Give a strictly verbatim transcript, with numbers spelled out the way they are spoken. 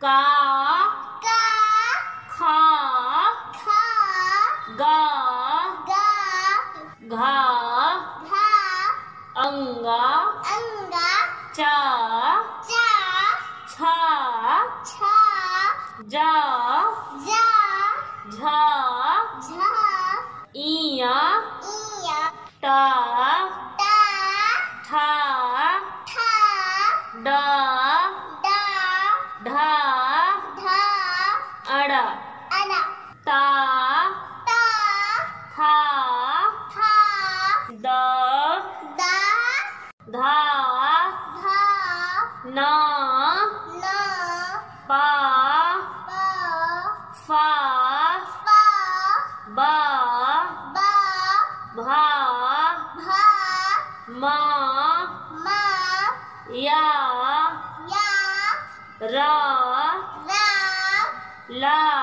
का का खा खा गा गा घा घा अंगा अंगा चा चा छा छा जा जा झा झा इया इया टा टा ठा ठा डा डा ढा धा अड़ा अड़ा ता ता था था द दा धा धा ना ना पा पा फा पा बा बा भा भा मा मा या या रा रा ला